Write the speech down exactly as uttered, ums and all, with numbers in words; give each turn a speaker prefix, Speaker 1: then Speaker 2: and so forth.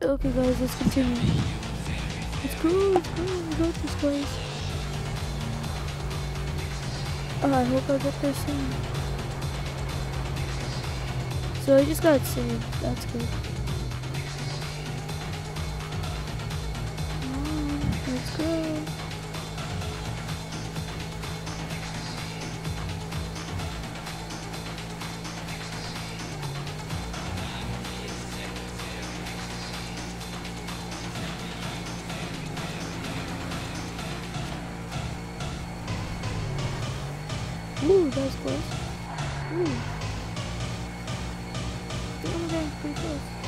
Speaker 1: Okay, guys, let's continue. Let's go, let's go, we got this, guys. Oh, I hope I get there soon. So I just got saved. That's good. Come on, let's go. Ooh, that was close. Ooh. Damn, that was pretty close.